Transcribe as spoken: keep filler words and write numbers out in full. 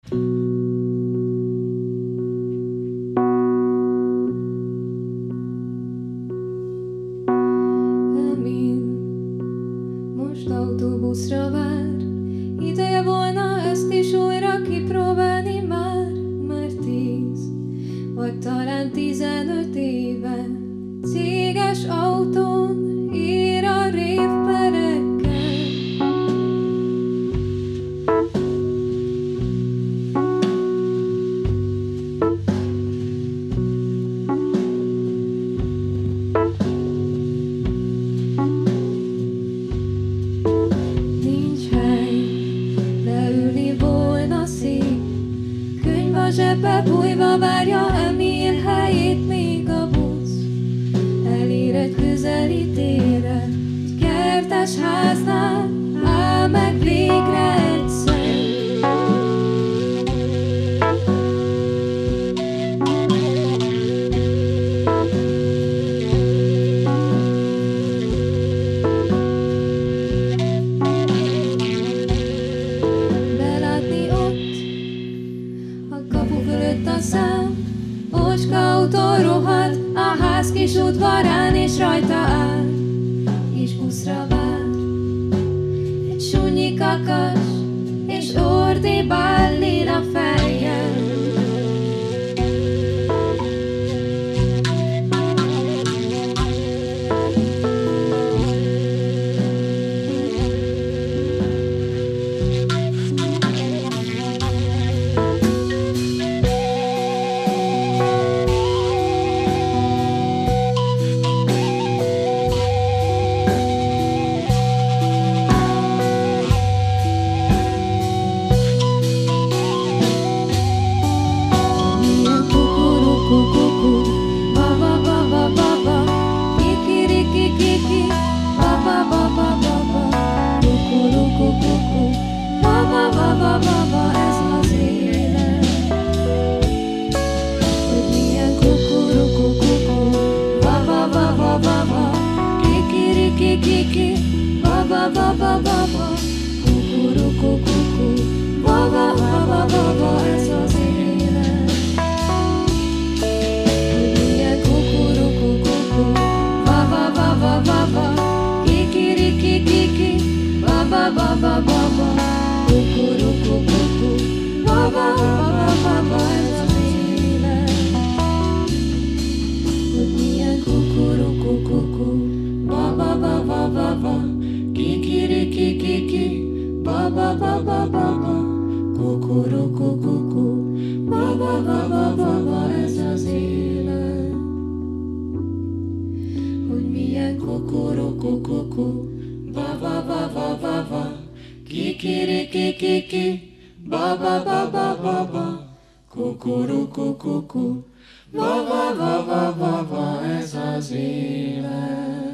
Most autóbuszra vár, ideje volna ezt is újra kipróbálni már, már tíz, vagy talán tizenöt éve céges autón ír a révperekkel. Zsebbe bújva várja Emil helyét, még a busz elér egy közeli térre, egy kertes háznál áll meg végre egyszer. Belátni ott a kapu fölött a szám, ocska autó rohad a ház kis udvarán, és rajta áll, és buszra vár. Egy sunyi kakas, és ordibál lila fejjel. Kukuruku, va va va va va va, ez az élet.